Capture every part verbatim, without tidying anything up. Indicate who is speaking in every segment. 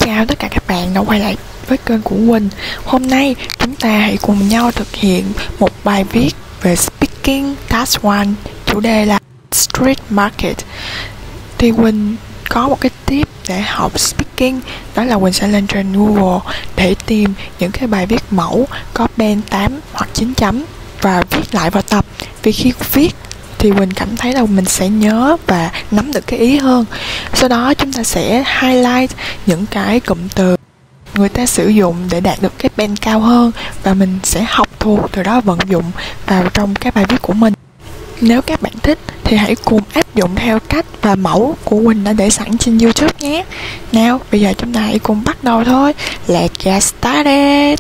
Speaker 1: chào tất cả các bạn đã quay lại với kênh của Quỳnh. Hôm nay chúng ta hãy cùng nhau thực hiện một bài viết về Speaking Task one, chủ đề là Street Market. Thì Quỳnh có một cái tip để học speaking, đó là Quỳnh sẽ lên trên Google để tìm những cái bài viết mẫu có band tám hoặc chín chấm và viết lại vào tập. Vì khi viết thì Quỳnh cảm thấy là mình sẽ nhớ và nắm được cái ý hơn. Sau đó chúng ta sẽ highlight những cái cụm từ người ta sử dụng để đạt được cái band cao hơn, và mình sẽ học thuộc từ đó vận dụng vào trong cái bài viết của mình. Nếu các bạn thích thì hãy cùng áp dụng theo cách và mẫu của Quỳnh đã để sẵn trên YouTube nhé. Nào, bây giờ chúng ta hãy cùng bắt đầu thôi. Let's get started.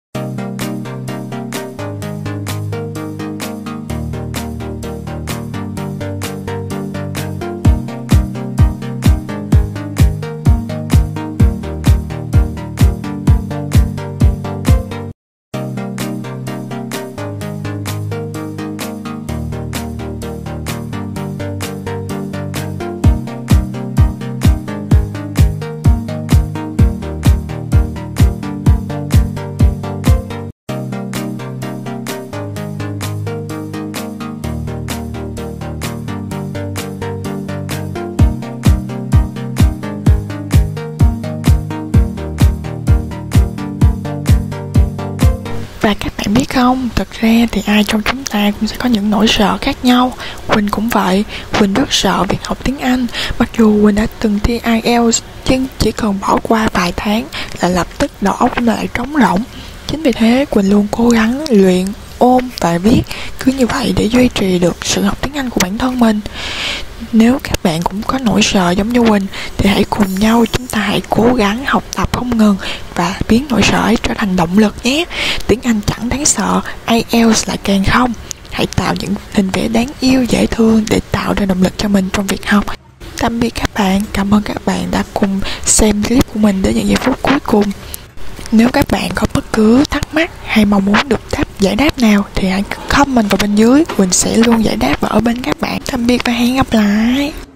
Speaker 1: Và các bạn biết không, thực ra thì ai trong chúng ta cũng sẽ có những nỗi sợ khác nhau. Quỳnh cũng vậy, Quỳnh rất sợ việc học tiếng Anh. Mặc dù Quỳnh đã từng thi ai eo, nhưng chỉ cần bỏ qua vài tháng là lập tức đầu óc chúng ta lại trống rỗng. Chính vì thế Quỳnh luôn cố gắng luyện, ôn và viết, cứ như vậy để duy trì được sự học tiếng Anh của bản thân mình. Nếu các bạn cũng có nỗi sợ giống như Quỳnh thì hãy cùng nhau chúng ta hãy cố gắng học tập không ngừng và biến nỗi sợ ấy trở thành động lực nhé. Tiếng Anh chẳng đáng sợ, ai eo lại càng không. Hãy tạo những hình vẽ đáng yêu, dễ thương để tạo ra động lực cho mình trong việc học. Tạm biệt các bạn, cảm ơn các bạn đã cùng xem clip của mình đến những giây phút cuối cùng. Nếu các bạn có bất cứ thắc mắc hay mong muốn được đáp giải đáp nào thì hãy comment vào bên dưới, Quỳnh sẽ luôn giải đáp và ở bên các bạn. Tạm biệt và hẹn gặp lại.